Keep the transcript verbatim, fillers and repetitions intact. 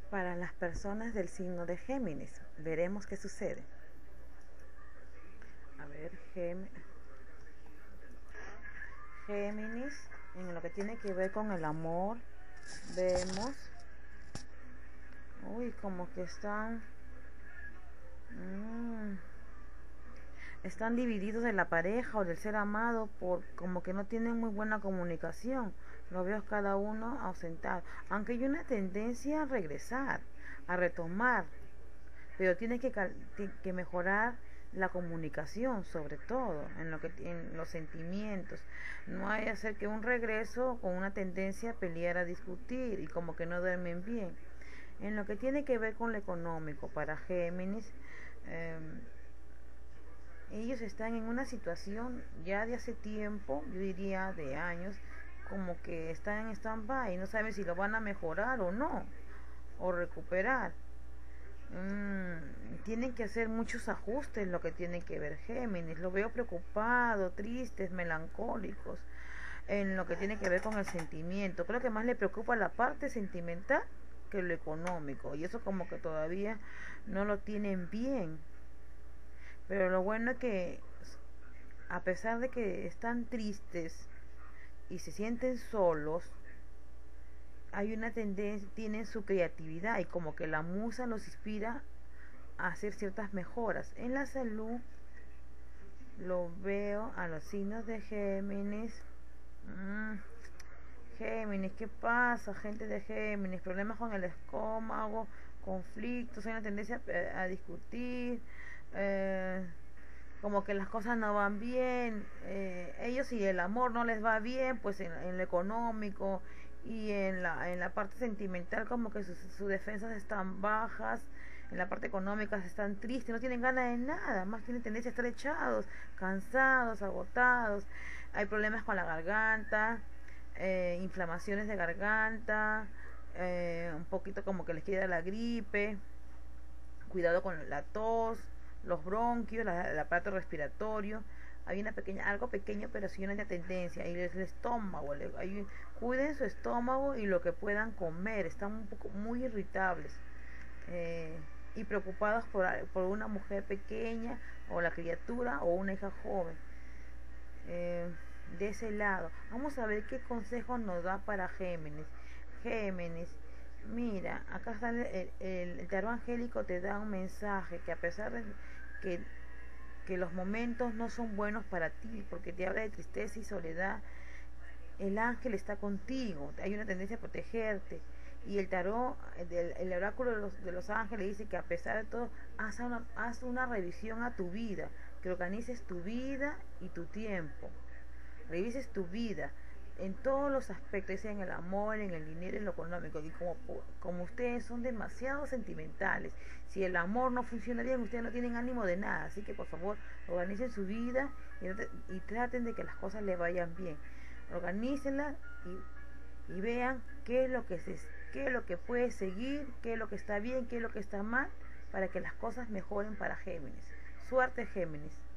Para las personas del signo de Géminis, veremos qué sucede. A ver, Gem Géminis, en lo que tiene que ver con el amor, vemos, uy, como que están, mmm, están divididos de la pareja o del ser amado por como que no tienen muy buena comunicación. Lo veo cada uno ausentado, aunque hay una tendencia a regresar, a retomar, pero tiene que, que mejorar la comunicación, sobre todo en lo que en los sentimientos. No hay que hacer que un regreso con una tendencia a pelear, a discutir y como que no duermen bien. En lo que tiene que ver con lo económico para Géminis, eh, ellos están en una situación ya de hace tiempo, yo diría de años, como que están en stand-by y no saben si lo van a mejorar o no, o recuperar. Mm, tienen que hacer muchos ajustes en lo que tiene que ver Géminis. Lo veo preocupado, tristes, melancólicos en lo que tiene que ver con el sentimiento. Creo que más le preocupa la parte sentimental que lo económico, y eso como que todavía no lo tienen bien. Pero lo bueno es que a pesar de que están tristes y se sienten solos, hay una tendencia, tienen su creatividad y como que la musa los inspira a hacer ciertas mejoras. En la salud lo veo a los signos de Géminis. Mm, Géminis, ¿qué pasa? Gente de Géminis, problemas con el estómago, conflictos, hay una tendencia a, a discutir, eh, como que las cosas no van bien, eh, ellos si el amor no les va bien, pues en, en lo económico y en la, en la parte sentimental como que sus, sus defensas están bajas, en la parte económica están tristes, no tienen ganas de nada, más tienen tendencia a estar echados, cansados, agotados, hay problemas con la garganta, eh, inflamaciones de garganta, eh, un poquito como que les queda la gripe, cuidado con la tos, los bronquios, la, el aparato respiratorio. Hay una pequeña, algo pequeño, pero sí una tendencia. Y es el estómago. Le, hay, cuiden su estómago y lo que puedan comer. Están un poco muy irritables. Eh, y preocupados por, por una mujer pequeña, o la criatura, o una hija joven. Eh, de ese lado. Vamos a ver qué consejos nos da para Géminis. Géminis. Mira, acá está el, el, el, el tarot angélico, te da un mensaje que a pesar de que, que los momentos no son buenos para ti, porque te habla de tristeza y soledad, el ángel está contigo, hay una tendencia a protegerte. Y el tarot, el, el oráculo de los, de los ángeles dice que a pesar de todo, haz una, haz una revisión a tu vida, que organices tu vida y tu tiempo, revises tu vida en todos los aspectos, sea en el amor, en el dinero, en lo económico. Y como, como ustedes son demasiado sentimentales, si el amor no funciona bien, ustedes no tienen ánimo de nada. Así que por favor, organicen su vida y, y traten de que las cosas les vayan bien. Organícenla y, y vean qué es lo que se, qué es lo que puede seguir, qué es lo que está bien, qué es lo que está mal, para que las cosas mejoren para Géminis. Suerte, Géminis.